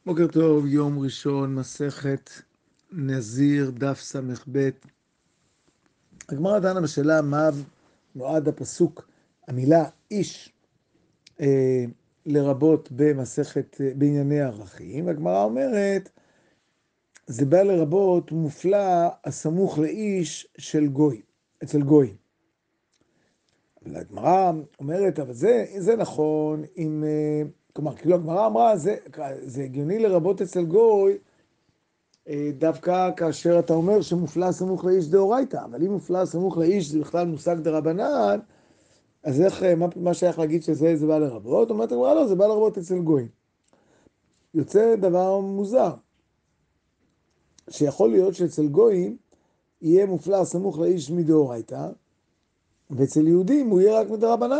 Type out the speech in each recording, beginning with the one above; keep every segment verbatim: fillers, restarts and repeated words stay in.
בוקר טוב, יום ראשון, מסכת נזיר, דף ס"ב. הגמרא דנה בשאלה מה נועד הפסוק, המילה איש, אה, לרבות במסכת, בענייני ערכים. הגמרא אומרת, זה בא לרבות מופלא הסמוך לאיש של גוי, אצל גוי. אבל הגמרא אומרת, אבל זה, זה נכון, אם, כלומר, כאילו הגמרא אמרה, זה, זה הגיוני לרבות אצל גוי, דווקא כאשר אתה אומר שמופלא סמוך לאיש דאורייתא, אבל אם מופלא סמוך לאיש זה בכלל מושג דרבנן, אז איך, מה, מה שייך להגיד שזה זה בא לרבות? אומרת הגמרא, לא, זה בא לרבות אצל גויים. יוצא דבר מוזר, שיכול להיות שאצל גויים יהיה מופלא סמוך לאיש מדאורייתא, ואצל יהודים הוא יהיה רק מדרבנן.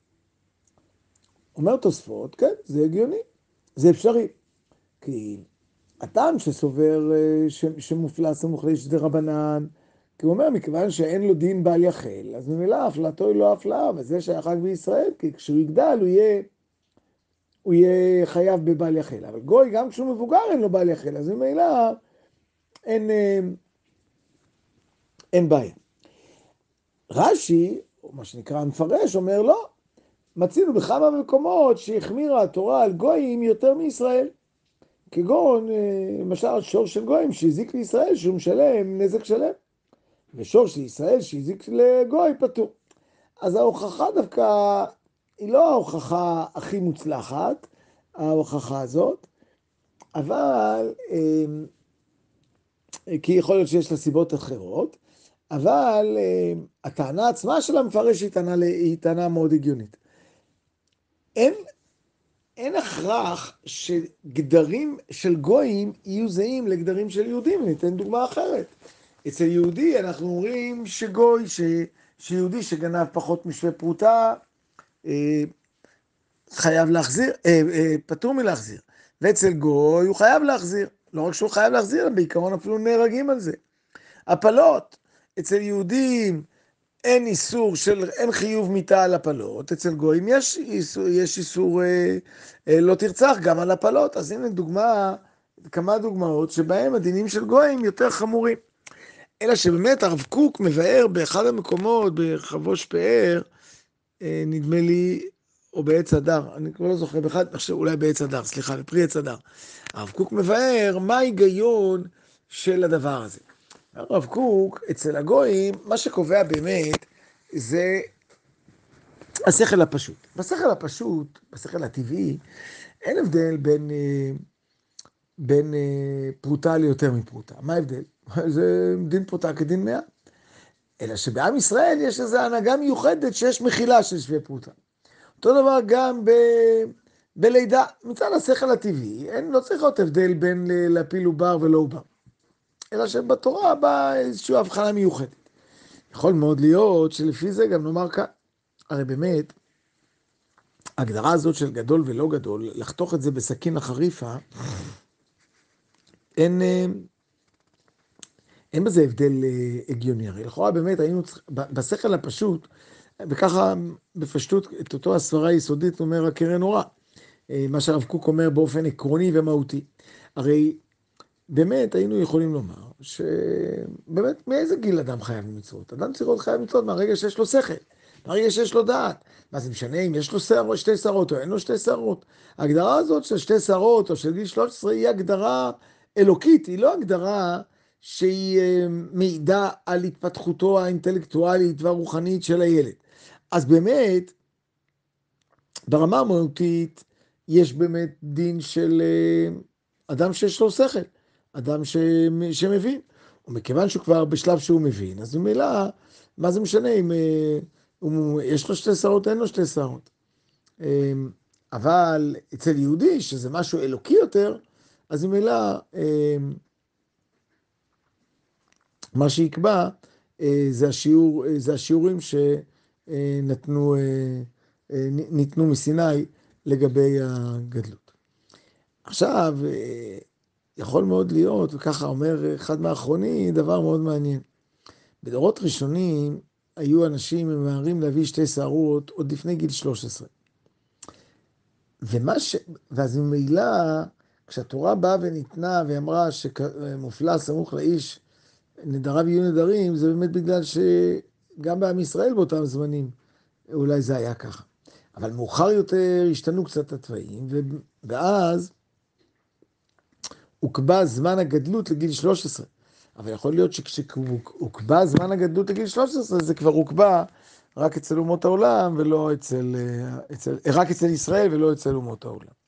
אומר תוספות, כן, זה הגיוני, זה אפשרי. כי הטעם שסובר שמופלא סמוך לאיש דרבנן, כי הוא אומר, מכיוון שאין לו דין בעל יחל, אז ממילא הפלאתו היא לא הפלאה, וזה שייך רק בישראל, כי כשהוא יגדל הוא יהיה, הוא יהיה חייב בבעל יחל. אבל גוי, גם כשהוא מבוגר אין לו בעל יחל, אז ממילא אין, אין בעיה. רש"י, או מה שנקרא המפרש, אומר לא, מצינו בכמה מקומות שהחמירה התורה על גויים יותר מישראל. כגון, למשל, שור של גויים שהזיק לישראל, שהוא משלם נזק שלם. ושור של ישראל שהזיק לגוי פטור. אז ההוכחה דווקא היא לא ההוכחה הכי מוצלחת, ההוכחה הזאת, אבל, כי יכול להיות שיש לה סיבות אחרות, אבל הטענה עצמה של המפרש היא טענה, היא טענה מאוד הגיונית. אין, אין הכרח שגדרים של גויים יהיו זהים לגדרים של יהודים. ניתן דוגמה אחרת. אצל יהודי אנחנו אומרים שגוי, ש... שיהודי שגנב פחות משווה פרוטה, אה, חייב להחזיר, אה, אה, פטור מלהחזיר. ואצל גוי הוא חייב להחזיר. לא רק שהוא חייב להחזיר, בעיקרון אפילו נהרגים על זה. הפלות, אצל יהודים אין איסור של, אין חיוב מיתה על הפלות, אצל גויים יש איסור, יש איסור אה, אה, לא תרצח גם על הפלות. אז הנה דוגמה, כמה דוגמאות שבהם הדינים של גויים יותר חמורים. אלא שבאמת הרב קוק מבאר באחד המקומות, בחבוש פאר, אה, נדמה לי, או בעץ הדר, אני כבר לא זוכר, באחד, אולי בעץ הדר, סליחה, בפרי עץ הדר. הרב קוק מבאר מה ההיגיון של הדבר הזה. הרב קוק, אצל הגויים, מה שקובע באמת זה השכל הפשוט. בשכל הפשוט, בשכל הטבעי, אין הבדל בין, בין פרוטה ליותר מפרוטה. מה ההבדל? זה דין פרוטה כדין מאה. אלא שבעם ישראל יש איזו הנהגה מיוחדת שיש מחילה של שווה פרוטה. אותו דבר גם ב... בלידה. מצד השכל הטבעי, אין, לא צריך להיות הבדל בין להפיל עובר ולא עובר. אלא שבתורה באה איזושהי הבחנה מיוחדת. יכול מאוד להיות שלפי זה גם נאמר כאן. הרי באמת, ההגדרה הזאת של גדול ולא גדול, לחתוך את זה בסכין החריפה, אין, אין בזה הבדל הגיוני. הרי לכאורה באמת היינו צריכים, בשכל הפשוט, וככה בפשטות את אותו הסברה היסודית אומר הקרן אורה, מה שהרב קוק אומר באופן עקרוני ומהותי. הרי באמת היינו יכולים לומר שבאמת מאיזה גיל אדם חייב מצוות? אדם צריך להיות חייב מצוות מהרגע שיש לו שכל, מהרגע שיש לו דעת. מה זה משנה אם יש לו שערות, שתי שערות או אין לו שתי שערות? ההגדרה הזאת של שתי שערות או של גיל שלוש עשרה היא הגדרה אלוקית, היא לא הגדרה שהיא מעידה על התפתחותו האינטלקטואלית והרוחנית של הילד. אז באמת, ברמה המהותית, יש באמת דין של אדם שיש לו שכל, אדם ש... שמבין. ומכיוון שהוא כבר בשלב שהוא מבין, אז ממילא, מה זה משנה אם הוא... יש לו שתי שערות, אין לו שתי שערות. אבל אצל יהודי, שזה משהו אלוקי יותר, אז ממילא, מה שיקבע, זה, השיעור, זה השיעורים שנתנו ניתנו מסיני לגבי הגדלות. עכשיו, יכול מאוד להיות, וככה אומר אחד מהאחרונים, דבר מאוד מעניין. בדורות ראשונים היו אנשים ממהרים להביא שתי שערות עוד לפני גיל שלוש עשרה. ומה ש... ואז ממילא, כשהתורה באה וניתנה ואמרה שמופלא סמוך לאיש, נדריו יהיו נדרים, זה באמת בגלל שגם בעם ישראל באותם זמנים, אולי זה היה ככה. אבל מאוחר יותר השתנו קצת התוואים, ואז הוקבע זמן הגדלות לגיל שלוש עשרה. אבל יכול להיות שכשהוקבע זמן הגדלות לגיל שלוש עשרה, זה כבר הוקבע רק אצל אומות העולם, ולא אצל, אצל, רק אצל ישראל ולא אצל אומות העולם.